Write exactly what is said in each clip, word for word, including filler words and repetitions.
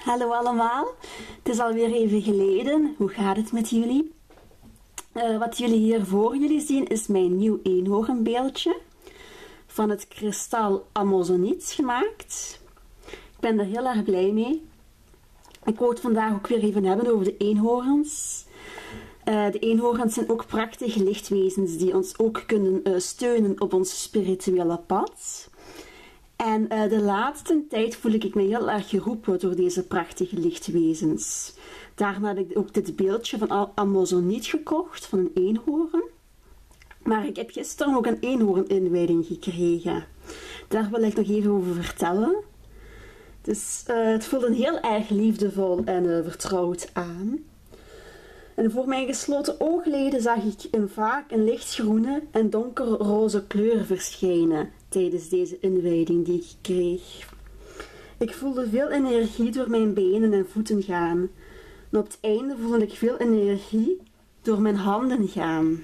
Hallo allemaal, het is alweer even geleden. Hoe gaat het met jullie? Uh, wat jullie hier voor jullie zien is mijn nieuw eenhoornbeeldje van het kristal Amazoniet gemaakt. Ik ben er heel erg blij mee. Ik wou het vandaag ook weer even hebben over de eenhoorns. Uh, de eenhoorns zijn ook prachtige lichtwezens die ons ook kunnen uh, steunen op ons spirituele pad. En uh, de laatste tijd voel ik me heel erg geroepen door deze prachtige lichtwezens. Daarom heb ik ook dit beeldje van Amazoniet gekocht, van een eenhoorn. Maar ik heb gisteren ook een eenhoorninwijding gekregen. Daar wil ik nog even over vertellen. Dus uh, het voelde heel erg liefdevol en uh, vertrouwd aan. En voor mijn gesloten oogleden zag ik een, vaak een lichtgroene en donkerroze kleur verschijnen tijdens deze inwijding die ik kreeg. Ik voelde veel energie door mijn benen en voeten gaan. En op het einde voelde ik veel energie door mijn handen gaan.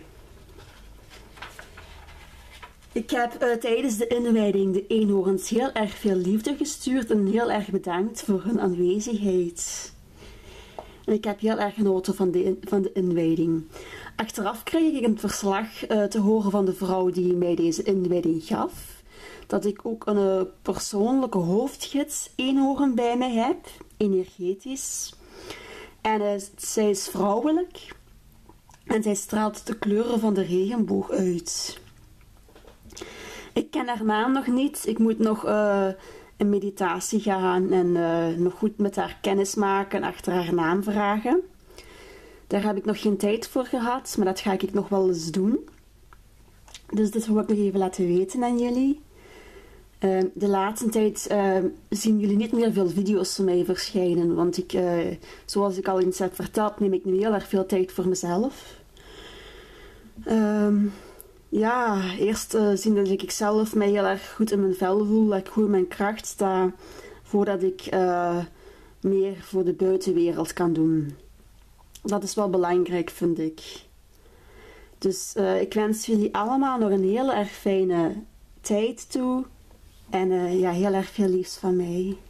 Ik heb uh, tijdens de inwijding de eenhoorns heel erg veel liefde gestuurd en heel erg bedankt voor hun aanwezigheid. En ik heb heel erg genoten van de, van de inwijding. Achteraf kreeg ik een verslag uh, te horen van de vrouw die mij deze inwijding gaf. Dat ik ook een uh, persoonlijke hoofdgids eenhoorn bij mij heb, energetisch. En uh, zij is vrouwelijk. En zij straalt de kleuren van de regenboog uit. Ik ken haar naam nog niet. Ik moet nog uh, in meditatie gaan en uh, nog goed met haar kennis maken en achter haar naam vragen. Daar heb ik nog geen tijd voor gehad, maar dat ga ik nog wel eens doen. Dus dit wil ik nog even laten weten aan jullie. Uh, de laatste tijd uh, zien jullie niet meer veel video's van mij verschijnen, want ik, uh, zoals ik al eens heb verteld, neem ik nu heel erg veel tijd voor mezelf. Uh, ja, eerst uh, zien dat ik zelf mij heel erg goed in mijn vel voel, dat ik goed in mijn kracht sta, voordat ik uh, meer voor de buitenwereld kan doen. Dat is wel belangrijk, vind ik. Dus uh, ik wens jullie allemaal nog een heel erg fijne tijd toe. En uh, ja, heel erg veel liefs van mij.